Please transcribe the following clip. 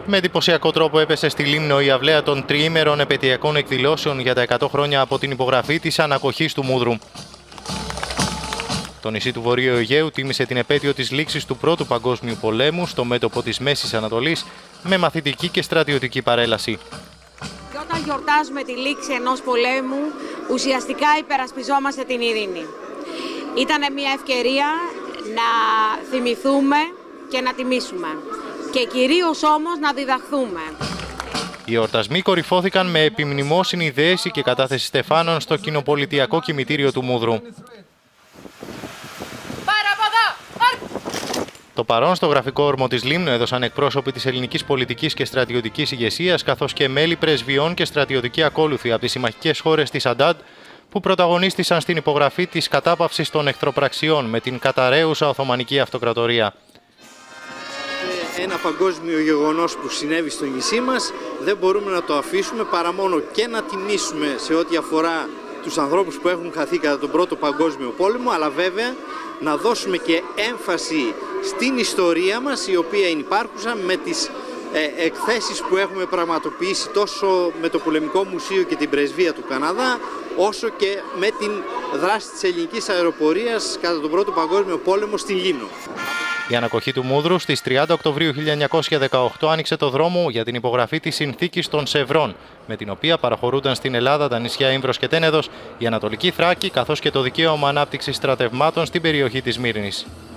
Με εντυπωσιακό τρόπο έπεσε στη Λίμνο η αυλαία των τριήμερων επετειακών εκδηλώσεων για τα 100 χρόνια από την υπογραφή της ανακοχής του Μούδρου. Το νησί του Βορείου Αιγαίου τίμησε την επέτειο της λήξης του Πρώτου Παγκόσμιου Πολέμου στο μέτωπο της Μέσης Ανατολής με μαθητική και στρατιωτική παρέλαση. Και όταν γιορτάζουμε τη λήξη ενός πολέμου, ουσιαστικά υπερασπιζόμαστε την ειρήνη. Ήταν μια ευκαιρία να θυμηθούμε και να τιμήσουμε. Και κυρίως όμως να διδαχθούμε. Οι εορτασμοί κορυφώθηκαν με επιμνημόσυνη δέση και κατάθεση στεφάνων στο κοινοπολιτιακό κημητήριο του Μούδρου. Το παρόν στο γραφικό όρμο της Λίμνου έδωσαν εκπρόσωποι της ελληνικής πολιτικής και στρατιωτικής ηγεσίας, καθώς και μέλη πρεσβειών και στρατιωτικοί ακόλουθοι από τις συμμαχικές χώρες της Αντάντ, που πρωταγωνίστησαν στην υπογραφή της κατάπαυσης των εχθροπραξιών με την καταραίουσα Οθωμανική Αυτοκρατορία. Ένα παγκόσμιο γεγονός που συνέβη στο νησί μας, δεν μπορούμε να το αφήσουμε παρά μόνο και να τιμήσουμε σε ό,τι αφορά τους ανθρώπους που έχουν χαθεί κατά τον Πρώτο Παγκόσμιο Πόλεμο, αλλά βέβαια να δώσουμε και έμφαση στην ιστορία μας, η οποία είναι υπάρχουσα, με τις εκθέσεις που έχουμε πραγματοποιήσει τόσο με το Πολεμικό Μουσείο και την Πρεσβεία του Καναδά, όσο και με την δράση της ελληνικής αεροπορίας κατά τον Πρώτο Παγκόσμιο Πόλεμο στην Λίμνο. Η ανακοχή του Μούδρου στις 30 Οκτωβρίου 1918 άνοιξε το δρόμο για την υπογραφή της Συνθήκης των Σευρών, με την οποία παραχωρούνταν στην Ελλάδα τα νησιά Ήμβρος και Τένεδος, η Ανατολική Θράκη, καθώς και το δικαίωμα ανάπτυξης στρατευμάτων στην περιοχή της Μύρινης.